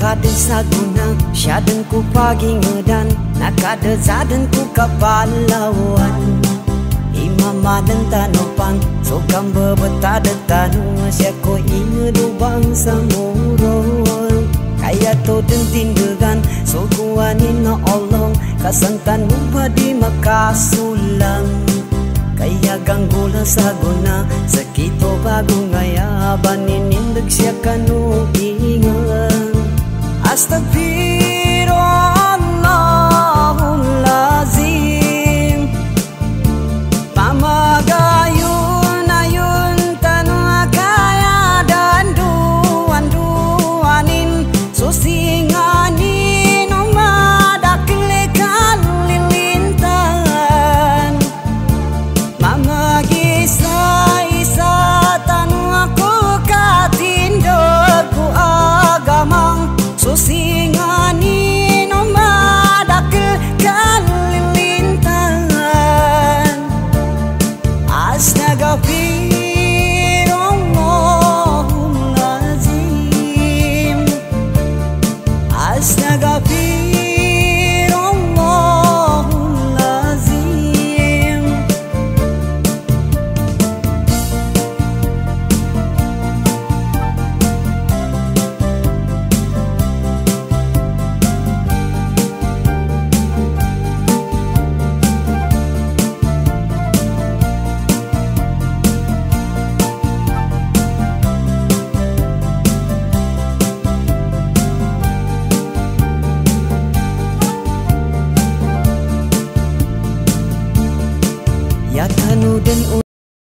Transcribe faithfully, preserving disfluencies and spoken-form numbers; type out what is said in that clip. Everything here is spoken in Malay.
kada saguna syaden ku pagi ngedan nakada zaden ku kapalawan imama dan tanopan sokam bebetade tanu syako inge do bangsa murol kaya to dentin degan sokuani na Allah kasantan ubadi makasulang kaya ganggula saguna sakito bagong ngaya baninindeg siya kanu inge astagfirullah